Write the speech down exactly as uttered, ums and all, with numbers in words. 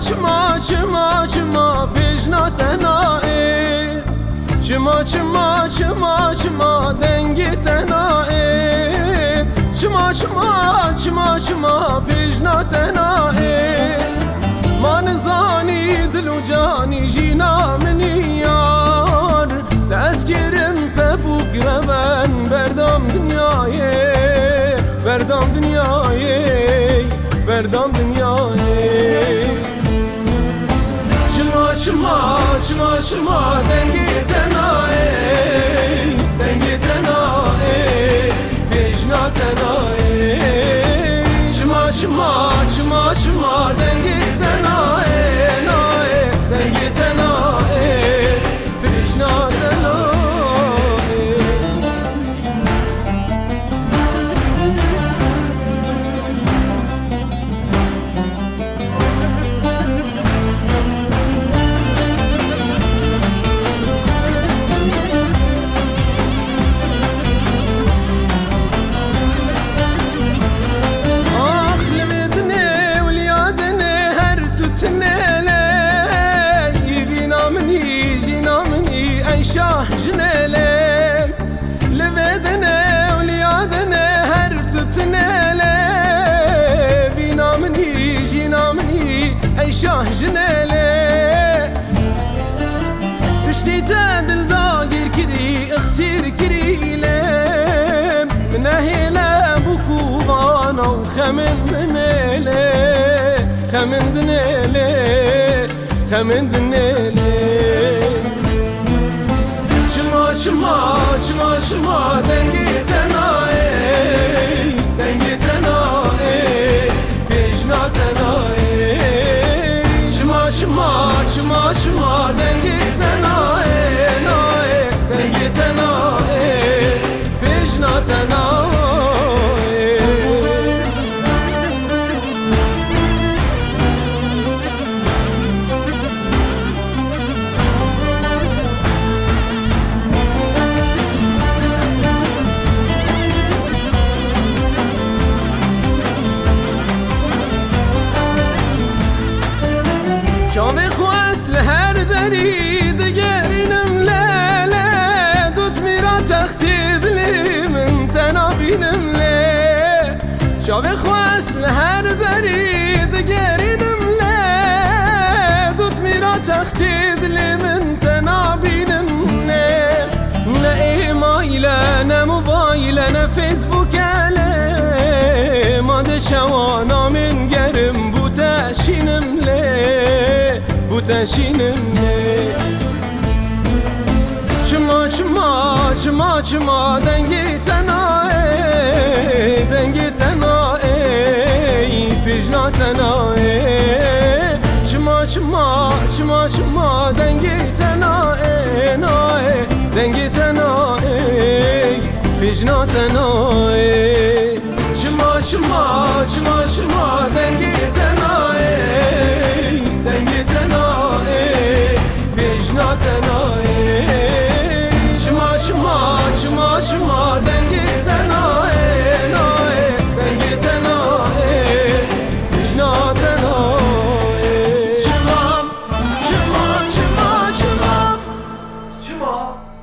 چما چما چما پیشنا تنائه چما چما چما چما دنگی تنائه چما چما چما چما پیشنا تنائه ما نزانی دل و جانی جینا منی یار تذکرم پبوک روان بردام دنیایه بردام دنیایه بردام دنیایه چما چما چما چما دنگی تنائه دنگی تنائه پیشنا تنائه چما چما چما چما دنگی تنائه نائه دنگی تنائه پیشنا تنائه شاه جنالم لبدنا وليادنا هرت تنالم بينا مني جينا مني اي شاه جنالم بشتي تادل داقير كري اخسير كريلم من اهلا بوكو غانا وخمن دنالي خمن دنالي خمن دنالي چما چما چما دنگی تنائه دنگی تنائه پیشنا تنائه چما چما چما چما دنگی تنائه نائه دنگی تنائه پیشنا تنائه شام خواست لهر دری دگرینم لاله دوت میرا تختی دلی من تنابینم له شام خواست لهر دری دگرینم له دوت میرا تختی دلی من تنابینم له نه ایمایل نه موبایل نه فیسبوک له ما ده شوانا من گرم بوتشینم له بوتشینم له چما چما چما چما دنگی تنائه دنگی تنائه پیشنا تنائه چما چما چما چما دنگی تنائه نائه دنگی تنائه پیشنا تنائه چما چما چما چما دنگی تنائه دنگی تنائه پیشنا تنائه چما چما چما چما دنگی تنائه نائه دنگی تنائه پیشنا تنائه چما چما چما چما چما